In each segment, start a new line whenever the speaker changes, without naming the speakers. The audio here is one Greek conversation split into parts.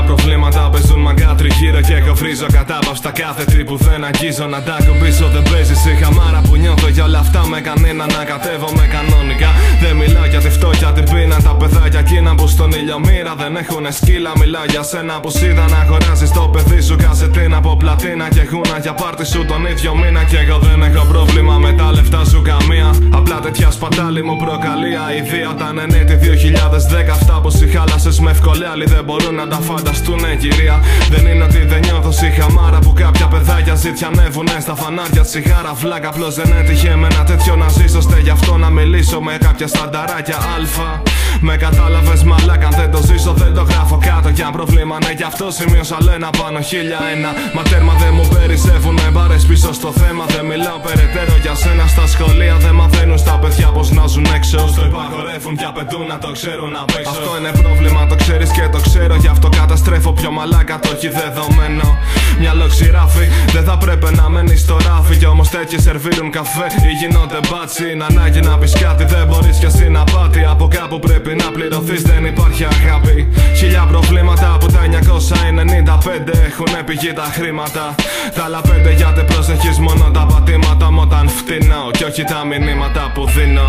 προβλήματα παίζουν μαγκά τριγύρω και κοβρίζω κατάπαυστα κάθε τρip που δεν αγγίζω. Να τα ακουμπήσω δεν παίζεις η χαμάρα που νιώθω για όλα αυτά με κανένα να κατέβομαι κανονικά. Δεν μιλάω για τη φτώχεια, την πείνα, τα παιδάκια εκείνα που στον ήλιο μοίρα δεν έχουνε σκύλα. Μιλάω για σένα που σίδα να αγοράζεις το παιδί σου κασετίνα από πλατίνα και γούνα για πάρτι σου τον ίδιο μήνα. Κι εγώ δεν έχω πρόβλημα με τα λεφτά σου καμία. Απλά τέτοια σπατάλη μου προκαλεί αηδία. Όταν είναι τη 2010 αυτά που σ' χάλασες με ευκολία. Άλλοι δεν μπορούν να τα φανταστούνε κυρία. Δεν είναι ότι δεν νιώθω στη χαμάρα που κάποια παιδάκια ζητιανεύουνε στα φανάρια τσιγάρα. Βλάκα απλώς δεν έτυχε με ένα τέτοιο να ζήσω. Στε γι' αυτό να μιλήσω με κάποια στανταράκια αλφα. Με κατάλαβες μαλάκα, αν δεν το ζήσω δεν το γράφω κάτω. Κι αν πρόβλημα ναι, γι' αυτό σημείωσα λένα πάνω 1001. Μα τέρμα δεν μου περισσεύουνε μπάρες πίσω στο θέμα. Δεν μιλάω περαιτέρω για σένα στα σχολεία. Δεν μαθαίνουν στα παιδιά πως να ζουν έξω. Στο υπαγορεύουν και απαιτούν να το ξέρουν απ' έξω. Αυτό είναι πρόβλημα, το ξέρεις και το ξέρω. Γι' αυτό καταστρέφω πιο μαλάκα, το έχει δεδομένο. Μυαλό ξηράφι, δεν θα πρέπει να μένει στο ράφι. Κι όμως τέτοιοι σερβίρουν καφέ ή γίνονται μπάτσι. Είναι ανάγκη να πεις κάτι, δεν μπορείς κι εσύ να πάτη. Από κάπου πρέπει να πληρωθείς, δεν υπάρχει αγάπη. Χίλια προβλήματα από τα 995 έχουν πηγή τα χρήματα. Τα άλλα 5 γιατί προσεχείς μόνο τα πατήματα μου όταν φτύνω κι όχι τα μηνύματα που δίνω.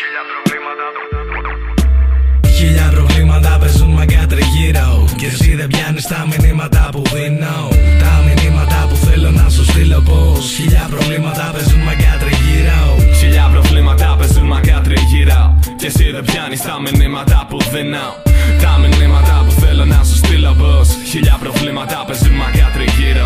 Χίλια προβλήματα παίζουν μαγκά τριγύρω κι εσύ δεν πιάνεις τα μηνύματα που δίνω. Τα μηνύματα που θέλω να σου στείλω πως. Χίλια προβλήματα παίζουν μαγκά τριγύρω.
Χίλια προβλήματα παίζουν μαγκά τριγύρω κι εσύ δεν πιάνεις τα μηνύματα που δίνω. Τα μηνύματα που θέλω να σου στείλω πως. Χίλια προβλήματα παίζουν μαγκά τριγύρω.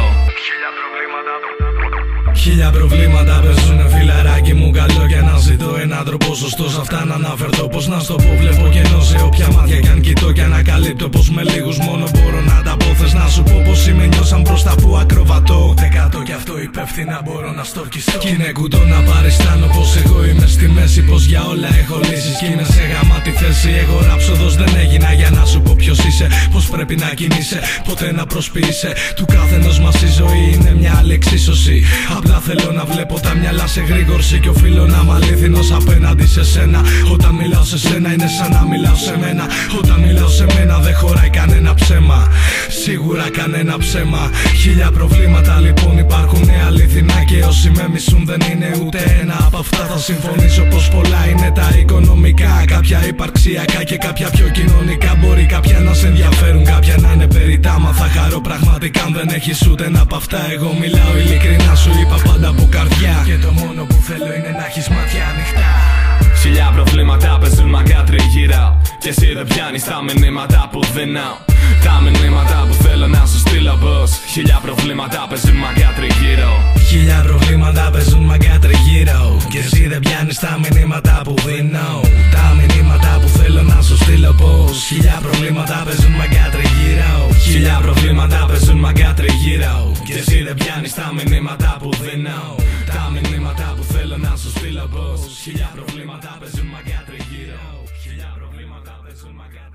Χίλια προβλήματα παίζουνε φιλαράκι μου. Καλό για να ζητώ έναν τρόπο σωστό σε αυτά να αναφερθώ. Πως να στο πω, βλέπω κενό σε όποια μάτια κι αν κοιτώ και ανακαλύπτω πως με λίγους μόνο μπορώ να τα πω. Θες να σου πω πως είμαι νιώσαν μπροστά που ακροβατώ. Ούτε κάτω κι αυτό υπεύθυνα μπορώ να στορκιστώ. Κι είναι κουτό να παριστάνω πως εγώ είμαι στη μέση. Πως για όλα έχω λύσεις κι είναι σε γαμάτη θέση. Εγώ ράψοδος δεν έγινα για να σου πω ποιος είσαι. Πως πρέπει να κινείσαι, ποτέ να προσποιείσαι. Του καθενός μας η ζωή είναι μια άλλη εξίσωση. Απλά θέλω να βλέπω τα μυαλά σε γρήγορση. Κι οφείλω να είμαι αλήθινος απέναντι σε σένα. Όταν μιλάω σε σένα είναι σαν να μιλάω σε μένα. Όταν μιλάω σε μένα δεν χωράει κανένα ψέμα. Σίγουρα κανένα ψέμα. Χίλια προβλήματα λοιπόν υπάρχουν αληθινά. Και όσοι με μισούν δεν είναι ούτε ένα από αυτά. Θα συμφωνήσω πως πολλά είναι τα οικονομικά. Κάποια υπαρξιακά και κάποια πιο κοινωνικά. Μπορεί κάποια να σε ενδιαφέρουν, κάποια να είναι περιτά. Μα θα χαρώ πραγματικά αν δεν έχεις ούτε ένα από αυτά. Εγώ μιλάω ειλικρινά, σου είπα πάντα από καρδιά. Και το μόνο που θέλω είναι να έχεις μάτια ανοιχτά.
Χίλια προβλήματα παίζουν μαγκά τριγύρω κι εσύ δεν πιάνεις τα μηνύματα που δίνω. Τα μηνύματα που θέλω να σου στείλω πως. Χίλια προβλήματα παίζουν μαγκά τριγύρω.
Χίλια προβλήματα παίζουν μαγκά τριγύρω κι εσύ δεν πιάνεις τα μηνύματα που δίνω. Τα μηνύματα που θέλω να σου στείλω πως. Χίλια προβλήματα παίζουν μαγκά τριγύρω.
Χίλια προβλήματα παίζουν μαγκά τριγύρω κι εσύ δεν πιάνεις τα μηνύματα που δίνω. Τα μηνύματα που θέλω να σου στείλω πως. Χίλια προβλήματα παίζουν μαγκά τριγύρω. Χίλια προβλήματα παίζουν μαγκά.